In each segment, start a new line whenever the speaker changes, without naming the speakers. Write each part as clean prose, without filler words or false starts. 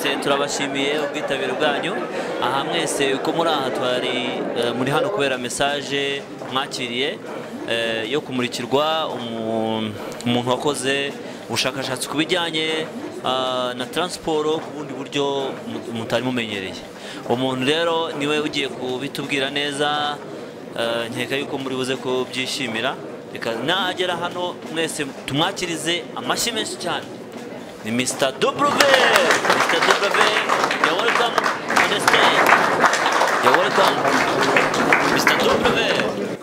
mwese turabashimiye ubwitabire bwanyu aha mwese uko muri aha twari muri hano kubera message mwakiriye yo kumurikirwa umuntu wakoze ubushakashatsi kubijyanye na transport ku bundi buryo mutari mumenyereye. Umuntu rero niwe ugiye kubitubwira neza, nkeka yuko muri buze ko byishimira. Reka nagera hano mwese tumwakirize amashyi menshi cyane. Ni Mr. W. Mr. W, you're welcome on the stage. You're welcome. Mr. W.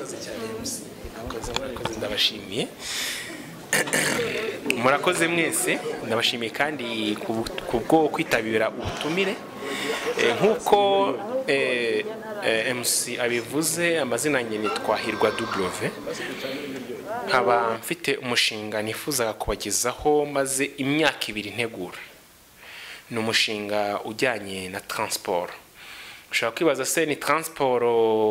Ndabashimiye. Murakoze mwese, ndabashimiye kandi kubwo kwitabira ubutumire. Nkuko MC abivuze, amazina yanjye nitwa Hirwa W. Nkaba mfite umushinga nifuza kubagezaho maze imyaka 2 ntegura. Ni umushinga ujyanye na transport. Ushaka kwibaza se ni transport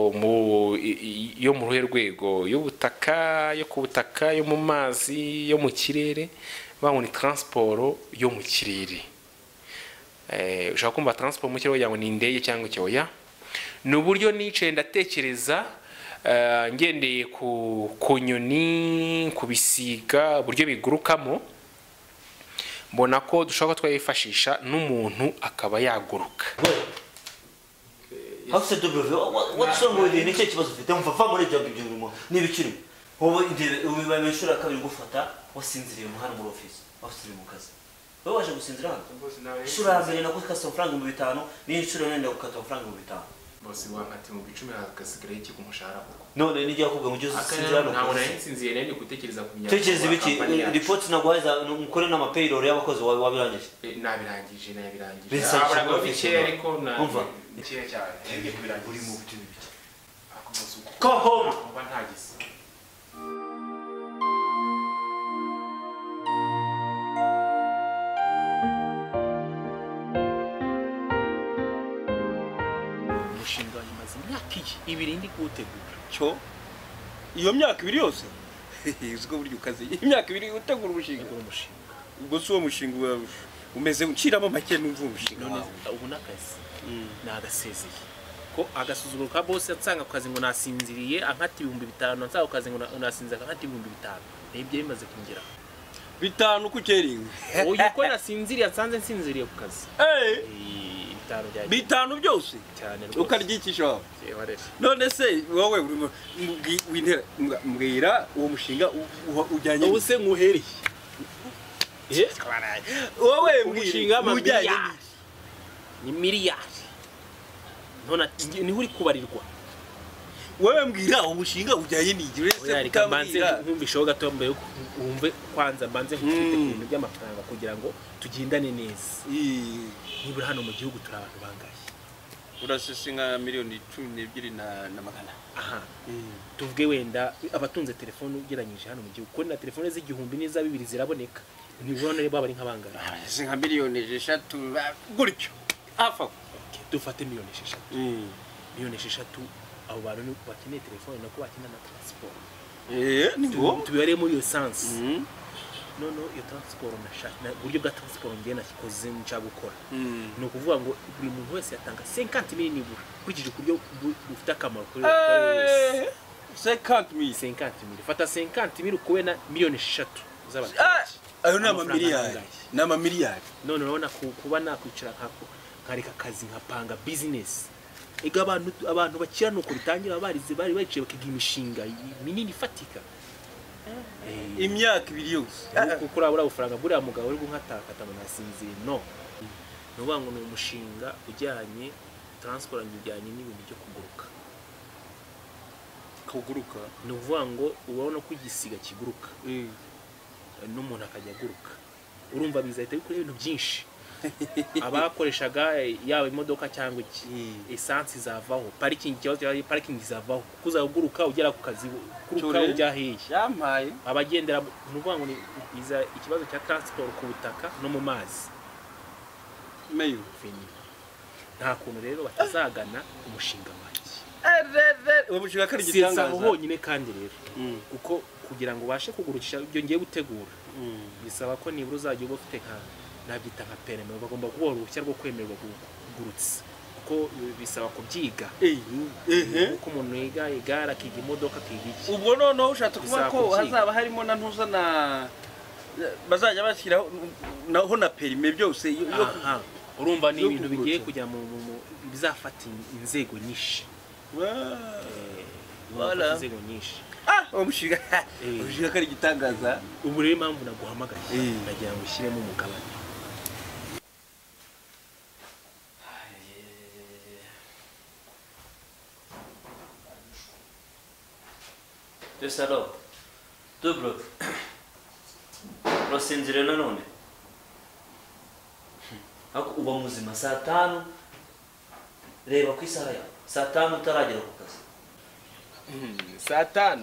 yo mu ruhe rwego, y'ubutaka, yo ku butaka, yo mu mazi, yo mu kirere, bangu ni transport yo mu kirere. Ushaka kumva transport mu kirere yango ni indege cyangwa cyoya. Ni uburyo nicaye ndatekereza ngendeye ku nyoni, ku bisiga, uburyo bigurukamo, mbona ko dushaka twayifashisha n'umuntu akaba yaguruka.
How's the W? What's wrong with you? Ni cyo kibazo ufite mfafa muri ibyo birimo n'ibikiri. Wowe indebe ubibameshura kabiri gufata wasinziriye mu hano mu office. Office mu kazi. Wowe waje gusinzira hano? Shura mbere na gukasa amafaranga 5,000 n'inshuro nende gukata amafaranga 5,000.
Bosi wankati mu 10 hagasigara iki ku mushahara koko.
None ni giye kubwe ngo usinzira hano.
Ntabwo nasinziye nende gutekereza ku myaka.
Tekereza ibiki report nagwaza mukore na payroll y'abakozi wabirangije.
Nabirangije.
Aburaga
bike ariko na
umva
ikiye cyane. Ngiye kubirangira uri mu byo bike. Akomazuko.
Go home.
Umva ntagise.
Umushinga nyamaze imyaka 2 ndi kuwutegura.
Cyo iyo myaka 2 yose uziko buryo ukaze imyaka 2 utegura umushinga. Ubwo so umushinga umeze uciramo make n'umva umushinga.
None ubu nakazi nagasezeye ko agasuzuguro ka boss yatsanga ku kazi ngo nasinziriye ankati 5,000 nsanga ku kazi ngo nasinzira ankati 5,000 nibyo bimaze kungira
5 ku keringa.
Oya ko nasinziriye atsanze nsinziriye ku kazi
5 byose
cyane
ukaryikisha.
rero
None se wowe wintera mbwira uwo mushinga ujyanye
ubu se nkuhereye
wowe
umushinga ujyanye ni miliyari none niho uri kubarirwa.
Wewe mbwira uwo mushinga ujyanye n'igire se
kutambanze nkumbisho gato mbe umve kwanza mbanze nkufite ibintu by'amafaranga kugira ngo tugendane neza. Nibura hano mu gihugu turi abantu bangaye.
Urasesinga miliyoni 12 na magana.
Aha. Tuvuge wenda abatunze telefone ugeranyije hano mu gihugu ko na telefone z'igihumbi n'iza 2 ziraboneka. Nibona reba bari nk'abangara.
Singa miliyoni 6 gutyo. Afa.
Dufate miliyoni 6. Miliyoni 6 abo bantu bakeneye telefone nako bakeneye na transport.
Ni ngo
tubere muri iyo sense. None iyo transport na buryo bwa transport ngiye nakikoze nca gukora. No kuvuga ngo buri muntu wese yatanga 50,000 nibura kurikije kuryo bufite akamaro kuri wese.
50,000.
Fata 50,000 ukuwe na miliyoni 6 z'abantu.
Ayo nama miliyari. Nama miliyari.
None urabona kuba nakwicara nkareka akazi nkapanga business. Ega abantu bakira nuko bitangira barize bari baciye bakiga imishinga minini fatika.
Imyaka 2 yose.
Kuko urabura ubufaranga buriya mugabo uri gunkataka nasinziye no. Nubango ni umushinga ujyanye transport njyanye n'ibintu byo kuguruka.
Kuguruka
ni uvuga ngo ubona ko igisiga kiguruka. N'umuntu akajya guruka. Urumva bizahita bikora ibintu byinshi. Abakoreshaga yawe imodoka cyangwa iki essence zavaho parking parking zavaho kuzaguruka ugera ku kazi kuruka ujya hehe
yampaye
abagendera nuvuga ngo ni iza ikibazo cya transport ku butaka no mu mazi
meyo
fini nta kuntu rero batazagana umushinga wanjye
umushinga kari
gitangaza honyine kandi rero kuko kugira ngo ubashe kugurukisha ibyo ngiye gutegura bisaba ko nibura uzajya uba ufite nabyita nka perime bagomba kuba uruhushya rwo kwemererwa kugurutsa kuko bisaba kubyiga uko umuntu yiga igare akiga imodoka akiga iki
ubwo noneho ushatse kuvuga ko hazaba harimo na ntuzana bazajya bashyiraho naho na perime byose
urumva ni ibintu bigiye kujya mu bizafata inzego nyinshi inzego nyinshi
umushinga kari gitangaza
ubu rero impamvu naguhamagaye ndagira ngo ushyiremo umugabane
Desalo Dubro Rosinzire nanone ako uba muzima saa 5 reba ku isaha ya saa 5 utaragera ku kazi
saa 5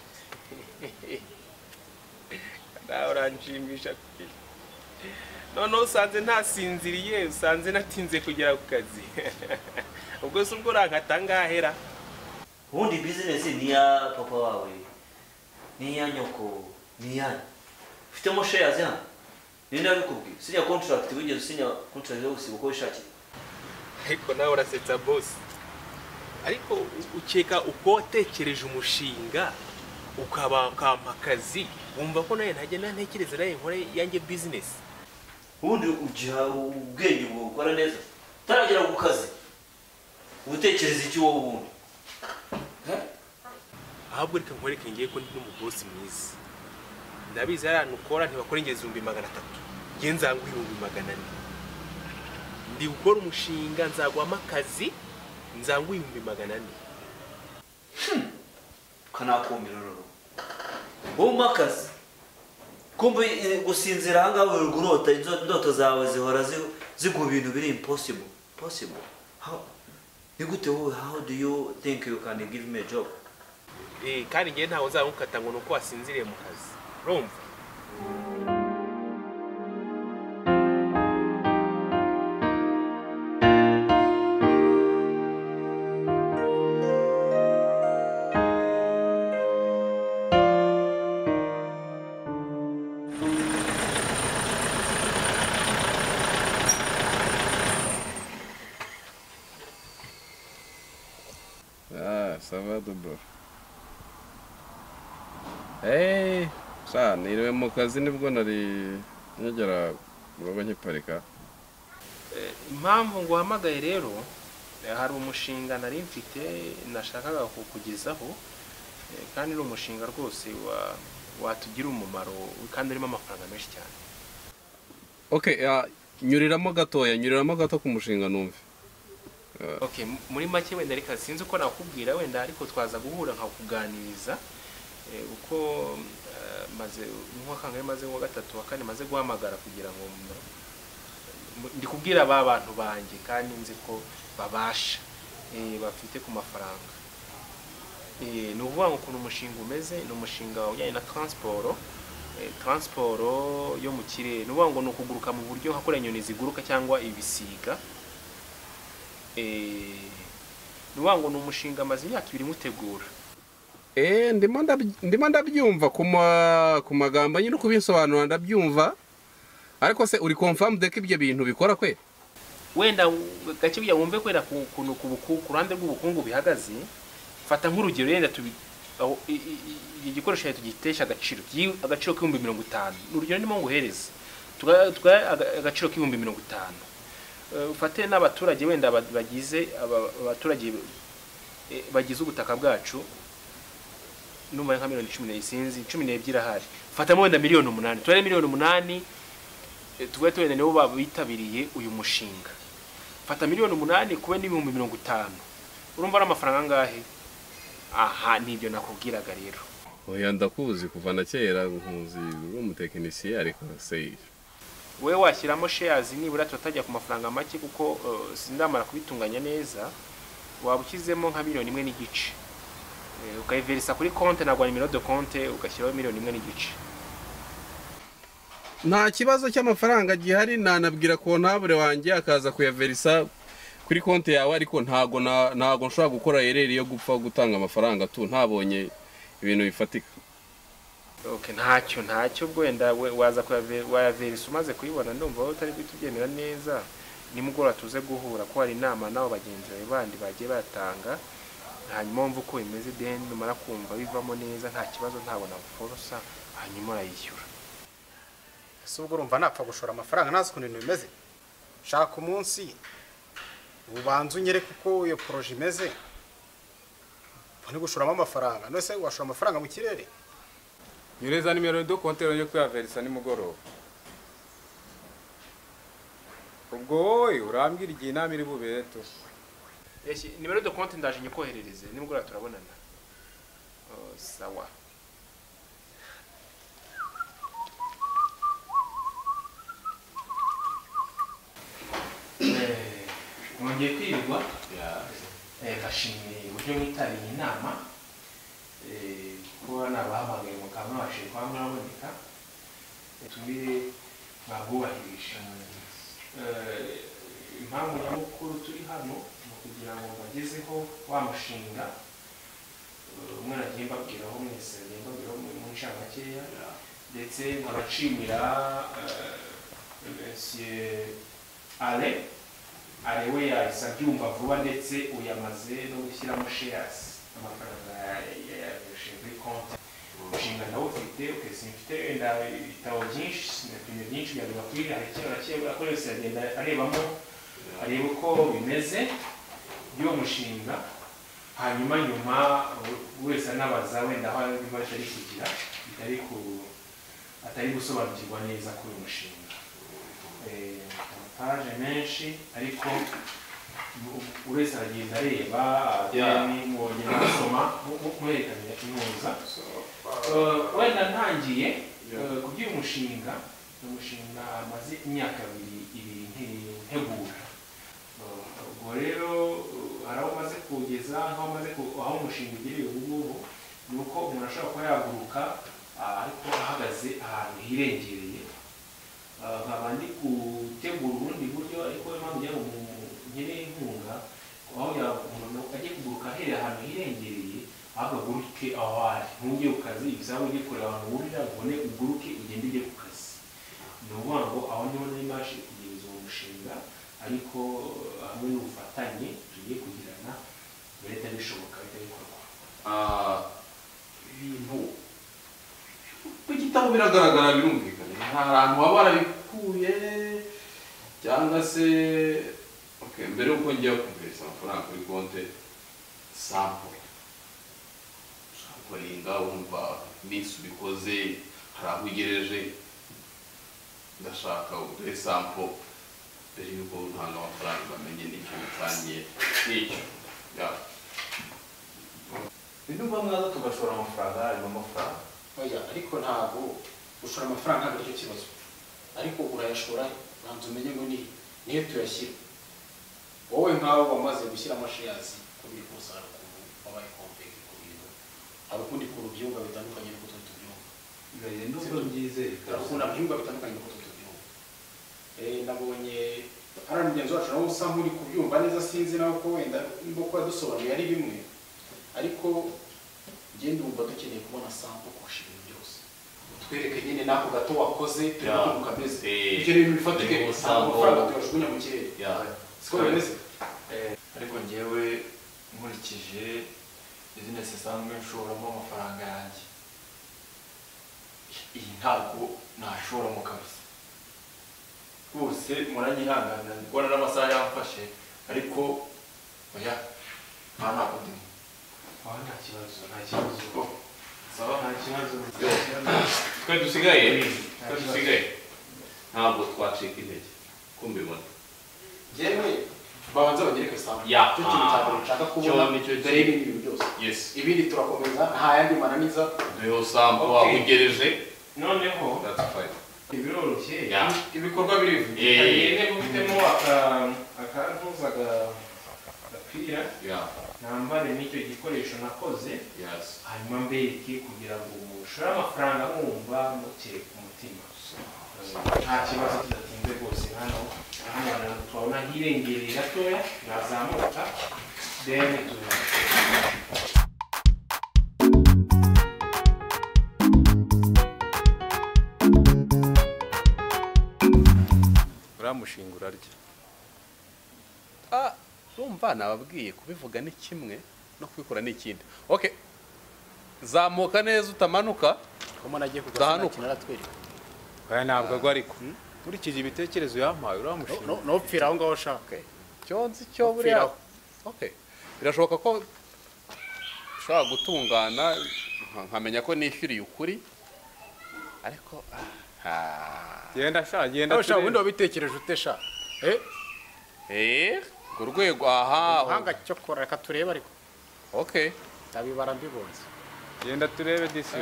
nawe uranjimisha none usanze ntasinziriye usanze natinze kugera ku kazi ubwo se ubwo urankatangahera
ubundi business ni ya papa wawe ni ya nyoko ni ya ufitemo shares ya ninde abikubwiye sinya contract wigeze usinya contract yo gusiba uko wishakiye
ariko nawe urasetsa boss ariko ukeka uko watekereje umushinga ukaba akazi wumva ko naye ntajya ntekereza naye nkore yanjye business
ubundi ugiha ubwenge bwo gukora neza taragera ku kazi utekereza iki wowe ubundi
ahubwo reka nkwereke ngiye ko ndi n'umubosi mwiza ndabizi arantu ukora ntibakora ingezi 300 ngiye nzangu 400 ndi gukora umushinga nzagwama akazi nzangu 400
kanakumbira rero bo makazi kumbe gusinzira hanga urugurota indoto zawe zihora zigu bintu biri impossible how nigute wowe how do you think you can give me a job
kandi ngiye ntawo nzamukata ngo nuko wasinziriye mu kazi urumva
ça va Dubro. Niriwe mu kazi nibwo nari nyagera murugo nkiparika.
Impamvu ngo hamagaye rero hari umushinga nari mfite nashakaga kukugezaho kandi uri umushinga rwose watugira umumaro kandi urimo amafaranga menshi cyane.
Okay, nyuriramo gato ku mushinga numve.
Okay, muri make wenda reka sinzi uko nakubwira wenda ariko twaza guhura nkakuganiriza uko maze nk'akangaye maze ngo gatatu wakane maze guhamagara kugira ngo ndikubwira aba bantu banje kandi nzi ko babasha bafite ku mafaranga ni uvuga ngo ukuntu umushinga umeze ni umushinga ujyanye na transport yo mu kirere ni uvuga ngo ni ukuguruka mu buryo hakora inyoni ziguruka cyangwa ibisiga nuwa ngo numushinga maze imyaka 2 mutegura
ndimo ndabyumva ku magambo nyine kubisobanura ndabyumva ariko se uri confirm de ko ibyo bintu bikora kwe
wenda gake bya wumve kwera kuntu ku ruhande rw'ubukungu bihagaze fata nk'urugero yenda igikoresho cyacu gitesha agaciro k'50,000 n'urugero ndimo nguhereza agaciro k'50,000 ufate n'abaturage wenda bagize abaturage bagize ubutaka bwacu numva nka 10 sinzi 12 ahari fatamo wenda 8,000,000 tware 8,000,000 tugwe wenda nibo babitabiriye uyu mushinga fata 8,000,000 kube n'ibihumbi 50 urumva ari amafaranga angahe aha nibyo nakubwiraga rero
oya ndakuzi kuva na kera nkuzi umutekinisiye ariko say
we washyiramo shares nibura tutajya ku mafaranga make kuko sindamara kubitunganya neza wabukizemo nka 1,000,000 ukayiverisa kuri konte nagwa nimero de konte ugashyiraho 1,000,000
nta kibazo cy'amafaranga gihari nanabwira ko ntabure wanjye akaza kuyaverisa kuri konte yawe ariko ntago nshobora gukora ereri yo gupfa gutanga amafaranga tu ntabonye ibintu bifatika
Okay, ntacyo ubwo wenda waza wayaverisa umaze kuyibona ndumva wowe utari kutubyemera neza nimugora tuze guhura ko hari inama nabo bagenzi bawe bandi bagiye batanga hanyuma wumva uko bimeze then numara kumva bivamo neza nta kibazo ntabona forosa hanyuma urayishyura.
ese ubwo urumva napfa gushora amafaranga nazi ukuntu ibintu bimeze shaka umunsi ubanza unyereke uko iyo poroje imeze ni gushoramo amafaranga none se washora amafaranga mu kirere
nyureza nimero do kontero yo kuyaverisa nimugoroba ubwo wowe urambwira igihe inama iri bubere tu
nimero de konti ndaje nyikoherereze nimugoroba turabonana. Sawa. Mwongeye kwirirwa bashimiye uburyo mwitariye inama kuba nabahamagaye mukaba mwabashije kuba mwaboneka tumire mwabwubahirije. Impamvu nyamukuru turi hano ni kugira ngo bagezeho wa mushinga umwe nagiye mbabwiraho mwese nagiye mbabwiraho mu ncamakeya ndetse nkabashimira Monsieur Ale we yahise abyumva vuba ndetse uyamaze no gushyiramo shares amafaranga yayashyira kuri konti. Umushinga nawe ufite simfite wenda ibitabo byinshi sinapimye byinshi byagomba kwiga hari icyo akora yose agenda arebamo areba uko bimeze by'uwo mushinga hanyuma nyuma wese anabaza wenda aho bitari kugira atari gusobanukirwa neza kuri uyu mushinga. Amapaje menshi ariko uretse aragenda areba mwongera gusoma mwerekanira inuza wenda ntangiye ku by'uyu mushinga umushinga amaze imyaka ibiri ntegura. Ubwo rero hari aho umaze kugeza aho umushinga ugereye ubu ngubu ni uko umuntu ashobora kuba yaguruka ariko ahagaze ahantu hirengereye nkaba ndi gutegura ubundi buryo ariko impamvu kugira ngo nkeneye inkunga aho umuntu agiye kuguruka ahereye ahantu hirengereye ahubwo aguruke aho ari ntujye ku kazi ibisaba ujye kureba ahantu wurira ubone uguruke ugende ujye ku kazi. Ni ukuvuga ngo aho niho nari kugeza uwo mushinga ariko hamwe n'ubufatanye tugiye kugirana leta bishoboka bitabikorwa.
ibintu igitabo biragaragara birumvikana nta hantu waba warabikuye cyangwa se mbere yuko ngiye kuverisa amafaranga kuri konti sample samplinga wumva iminsi ubikoze hari aho ugereje ndashaka uduhe sample mbere yuko ntanga amafaranga bamenye n'icyo bitangiye n'icyo ndumva mwaza tugashora amafaranga harimo amafaranga
oya ariko ntabwo ushora amafaranga ntabwo aricyo kibazo ariko urayashora banza umenye ngo niyo tuyashyira wowe nkaho wamaze gushyira amashares kubiri kusara wabaye complex ku bintu hari ukundi ku rubyumba bitandukanye n'uko tubyumva
ngaye ndumva byize
ukunda byumba bitandukanye n'uko tubyumva nabonye ari mugenzi wacu nawe usa nk'uri kubyumva neza sinzi nawe ko wenda mbo kwa dusobanuye ari bimwe ariko ngende umva dukeneye kubona sample kurusha ibintu byose twereke nyine nako gato wakoze turimo kabeze ibyo bintu bifatike amafaranga tuyajugunya mu kirere siko bimeze
ariko ngewe nkurikije business isanzwe nshoramo amafaranga yanjye iyi ntabwo nashora mu kabisa rwose muranyihangana ndikubona n'amasaha yamfashe ariko oya ntabwo ndimo
nta kibazo
sawa
nta kibazo
twe dusigaye ntabwo twacika intege kumbibona
yewe babanza bagereke sample cyo kintu cyabwo nshaka kubona dore ibindi bintu byose ibindi turakomeza nta yandi mananiza
duhe sample wabugereje
noneho
that's fine
biroroshye
ibikorwa birivuga
yene gufitemo akantuza gapira nambare n'icyo gikoresho nakoze hanyuma mbereke kugira ngo mushore amafaranga mwumva mukeye ku mutima nta kibazo kidatinze rwose hano twabona hirengereye gatoya nazamuka then tuza
uramushinga urarya.
Urumva nababwiye kubivuga ni kimwe no kubikora ni ikindi. Okay. Zamuka neza utamanuka.
umuntu agiye
Zahanuka.
kugwa naratwereka
Oya ntabwo agwa ariko. Nkurikije ibitekerezo yampaye uramushinga.
nopfira aho ngaho shaka
Cyonzi cyo buriya. Okay. Birashoboka ko ushobora gutungana nkamenya ko nishyuriye ukuri ariko
Genda sha, genda.
nawe shaka ubundi wabitekereje ute sha
ku rwego aha.
ubuhanga cyo kora reka turebe ariko
Okay.
ndabibara mbibonze
Genda turebe disi.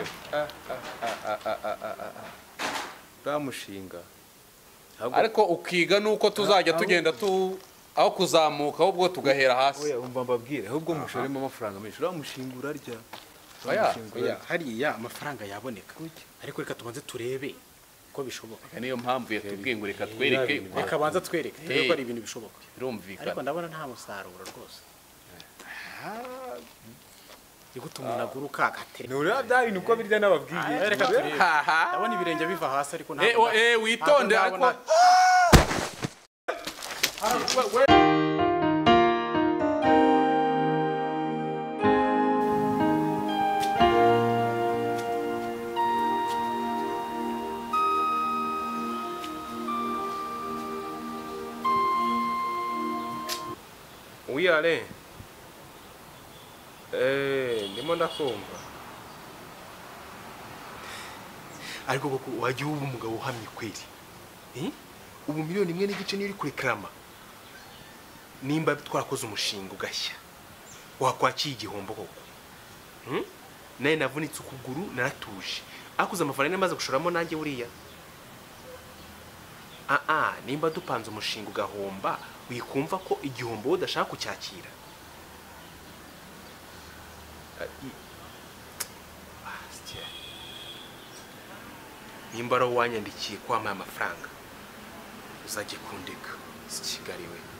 Uramushinga.
Ariko ukiga nuko tuzajya tugenda aho kuzamuka ahubwo tugahera hasi.
Oya umva mbabwire ahubwo mushoremo amafaranga menshi. Uramushinga urarya.
oya hariya amafaranga yaboneka ariko reka tubanze turebe ko bishoboka
Niyo mpamvu yatubwiye ngo reka twereke.
reka banza twereke turebe ko ari ibintu bishoboka
Birumvikana.
ariko ndabona nta musaruro rwose igute umuntu aguruka agatere
Nura bya bintu uko birya nababwiye.
reka turebe ndabona ibirenge biva hasi ariko
Witonde ariko
Oui Alain. Ndimo ndakumva.
ariko koko wajya uba umugabo uhamye kweli ubu miliyoni imwe n'igice niyo uri kurekrama nimba twarakoze umushinga ugashya wakwakiye igihombo koko naye navunitse ukuguru naratuje akuze amafaranga amaze gushoramo nanjye buriya nimba dupanze umushinga ugahomba wikumva ko igihombo wowe udashaka kucyakira nimba ari wowe wanyandikiye ko wampaye amafaranga uzajye kundeka si Kigali we